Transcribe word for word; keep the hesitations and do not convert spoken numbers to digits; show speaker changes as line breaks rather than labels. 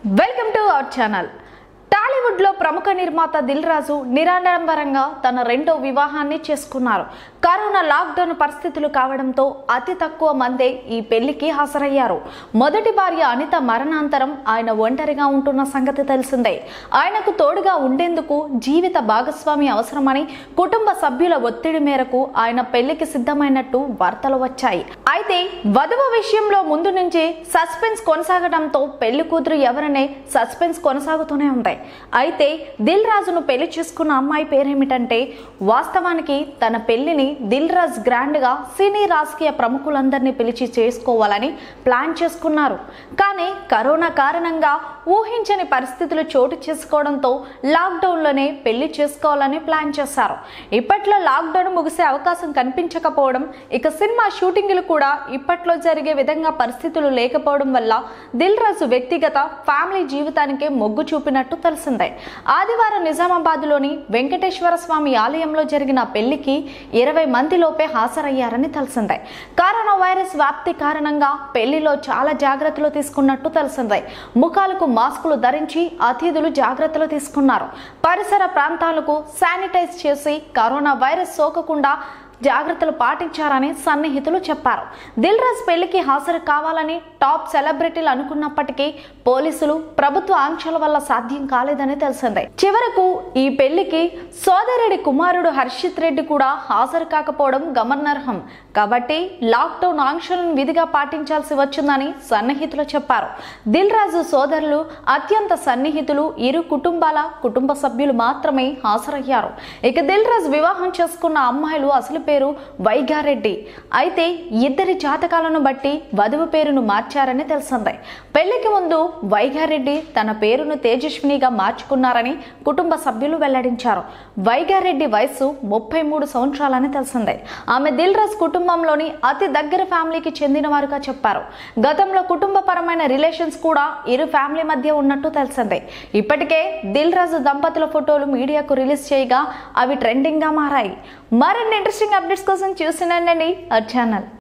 Welcome to our channel. Tollywood లో ప్రముఖ నిర్మాత దిల్ రాజు నిరాడంబరంగా తన రెండో వివాహాన్ని చేసుకున్నారు. కరోనా లాక్డౌన్ పరిస్థితులు కావడంతో అతి తక్కువ మందే ఈ పెళ్లికి హాజరయ్యారు. మొదటి భార్య అనిత మరణాంతరం ఆయన ఒంటరిగా ఉంటున్న సంగతి తెలిసిందే. ఆయనకు తోడుగా ఉండేందుకు జీవిత భాగస్వామి అవసరమని కుటుంబ సభ్యుల ఒత్తిడి మేరకు ఆయన పెళ్లికి సిద్ధమైనట్టు వార్తలు వచ్చాయి. అయితే వధువు విషయంలో ముందు నుంచి సస్పెన్స్ కొనసాగడంతో పెళ్లి కూతురు ఎవరనే సస్పెన్స్ కొనసాగుతూనే ఉంది. అయితే దిల్ రాజును పెళ్లి చేసుకున్న అమ్మాయి పేరేమిటంటే, వాస్తవానికి తన పెళ్లిని దిల్ రాజు గ్రాండ్ గా సినీ రాజకీయ ప్రముఖులందరినీ పిలిచి చేసుకోవాలని ప్లాన్ చేసుకున్నారు. కానీ కరోనా కారణంగా ఊహించని పరిస్థితులు చోటు చేసుకోవడంతో లాక్డౌన్ లోనే పెళ్లి చేసుకోవాలని ప్లాన్ చేశారు. ఇప్పట్లో లాక్డౌన్ ముగిసే అవకాశం కనిపించకపోవడం, ఇక సినిమా షూటింగ్లు కూడా ఇప్పట్లో జరిగే విధంగా పరిస్థితులు లేకపోవడం వల్ల దిల్ రాజు వ్యక్తిగత ఫ్యామిలీ జీవితానికే మొగ్గు చూపినట్టు తెలిసిందే. ఆదివారం నిజామాబాద్ లోని వెంకటేశ్వర స్వామి ఆలయంలో జరిగిన పెళ్లికి ఇరవై మంది లోపే హాజరయ్యారని తెలిసిందే. కరోనా వైరస్ వ్యాప్తి కారణంగా పెళ్లిలో చాలా జాగ్రత్తలు తీసుకున్నట్టు తెలిసిందే. ముఖాలకు మాస్కులు ధరించి అతిథులు జాగ్రత్తలు తీసుకున్నారు. పరిసర ప్రాంతాలకు శానిటైజ్ చేసి కరోనా వైరస్ సోకకుండా జాగ్రత్తలు పాటించారని సన్నిహితులు చెప్పారు. దిల్ రాజు పెళ్లికి హాజరు కావాలని టాప్ సెలబ్రిటీలు అనుకున్నప్పటికీ పోలీసులు ప్రభుత్వ ఆంక్షల వల్ల సాధ్యం కాలేదని తెలిసిందే. చివరకు ఈ పెళ్లికి సోదరుడి కుమారుడు హర్షిత్ రెడ్డి కూడా హాజరు కాకపోవడం గమనార్హం. కాబట్టి లాక్డౌన్ ఆంక్షలను విధిగా పాటించాల్సి వచ్చిందని సన్నిహితులు చెప్పారు. దిల్ రాజు సోదరులు అత్యంత సన్నిహితులు ఇరు కుటుంబాల కుటుంబ సభ్యులు మాత్రమే హాజరయ్యారు. ఇక దిల్ రాజు వివాహం చేసుకున్న అమ్మాయిలు అసలు పేరు వైగారెడ్డి. అయితే ఇద్దరి జాతకాలను బట్టి వధువు పేరును మార్చారని తెలిసిందే. పెళ్లికి ముందు వైగారెడ్డి తన పేరును తేజస్వినిగా మార్చుకున్నారని కుటుంబ సభ్యులు వెల్లడించారు. వైగారెడ్డి వయసు ముప్పై మూడు సంవత్సరాలని తెలిసిందే. ఆమె దిల్ రాజు కుటుంబంలోని అతి దగ్గర ఫ్యామిలీకి చెందిన వారుగా చెప్పారు. గతంలో కుటుంబపరమైన రిలేషన్స్ కూడా ఇరు ఫ్యామిలీ మధ్య ఉన్నట్టు తెలిసిందే. ఇప్పటికే దిల్ రాజు దంపతుల ఫోటోలు మీడియాకు రిలీజ్ చేయగా అవి ట్రెండింగ్ గా మారాయి. మరిన్ని ఇంట్రెస్టింగ్ అప్డేట్స్ కోసం చూసినండి ఆ ఛానల్.